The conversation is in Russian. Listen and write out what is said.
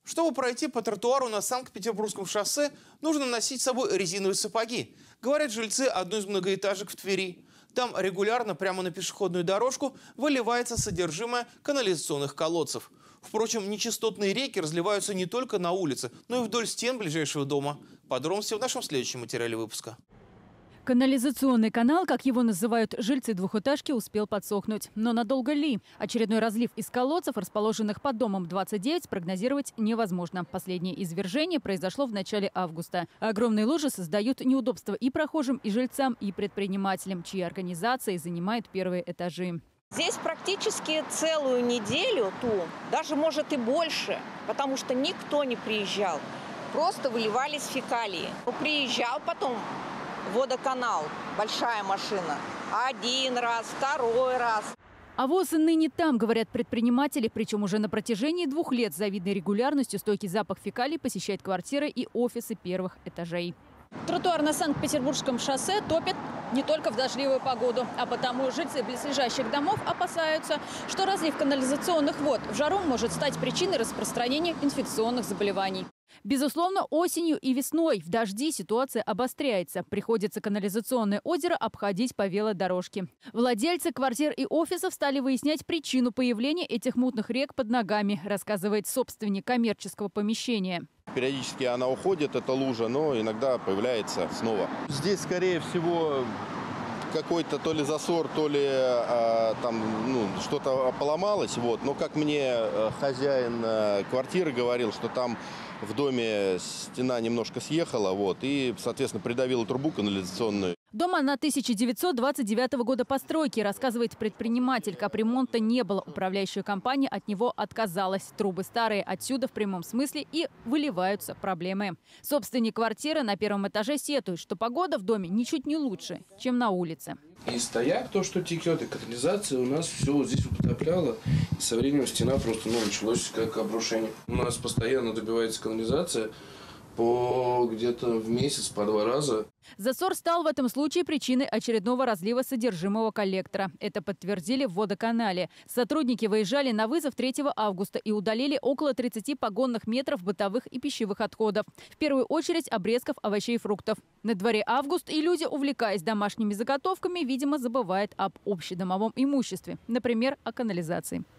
Чтобы пройти по тротуару на Санкт-Петербургском шоссе, нужно носить с собой резиновые сапоги, говорят жильцы одной из многоэтажек в Твери. Там регулярно прямо на пешеходную дорожку выливается содержимое канализационных колодцев. Впрочем, нечистотные реки разливаются не только на улице, но и вдоль стен ближайшего дома. Подробности в нашем следующем материале выпуска. Канализационный канал, как его называют жильцы двухэтажки, успел подсохнуть. Но надолго ли? Очередной разлив из колодцев, расположенных под домом 29, спрогнозировать невозможно. Последнее извержение произошло в начале августа. Огромные лужи создают неудобства и прохожим, и жильцам, и предпринимателям, чьи организации занимают первые этажи. Здесь практически целую неделю, даже может и больше, потому что никто не приезжал. Просто выливались фекалии. Приезжал потом водоканал, большая машина. Один раз, второй раз. А ВОЗ ныне там, говорят предприниматели, причем уже на протяжении 2 лет с завидной регулярностью стойкий запах фекалий посещает квартиры и офисы первых этажей. Тротуар на Санкт-Петербургском шоссе топит не только в дождливую погоду, а потому жильцы близлежащих домов опасаются, что разлив канализационных вод в жару может стать причиной распространения инфекционных заболеваний. Безусловно, осенью и весной в дожди ситуация обостряется. Приходится канализационное озеро обходить по велодорожке. Владельцы квартир и офисов стали выяснять причину появления этих мутных рек под ногами, рассказывает собственник коммерческого помещения. Периодически она уходит, эта лужа, но иногда появляется снова. Здесь, скорее всего, какой-то то ли засор, то ли что-то поломалось. Но как мне хозяин квартиры говорил, что там в доме стена немножко съехала, и, соответственно, придавила трубу канализационную. Дом на 1929 года постройки, рассказывает предприниматель. Капремонта не было. Управляющая компания от него отказалась. Трубы старые, отсюда в прямом смысле и выливаются проблемы. Собственник квартиры на первом этаже сетует, что погода в доме ничуть не лучше, чем на улице. И стояк, то, что текет, и канализация у нас все вот здесь потопляло. И со временем стена просто началось как обрушение. У нас постоянно добивается канализация где-то в месяц по 2 раза. Засор стал в этом случае причиной очередного разлива содержимого коллектора. Это подтвердили в водоканале. Сотрудники выезжали на вызов 3 августа и удалили около 30 погонных метров бытовых и пищевых отходов. В первую очередь обрезков овощей и фруктов. На дворе август, и люди, увлекаясь домашними заготовками, видимо, забывают об общедомовом имуществе. Например, о канализации.